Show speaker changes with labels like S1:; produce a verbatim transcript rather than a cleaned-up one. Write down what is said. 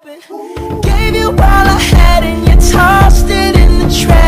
S1: Gave you all I had and you tossed it in the trash.